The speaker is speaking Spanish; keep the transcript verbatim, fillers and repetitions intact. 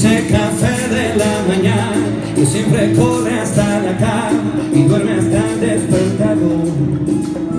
ese café de la mañana y siempre corre hasta la cama y duerme hasta el despertador.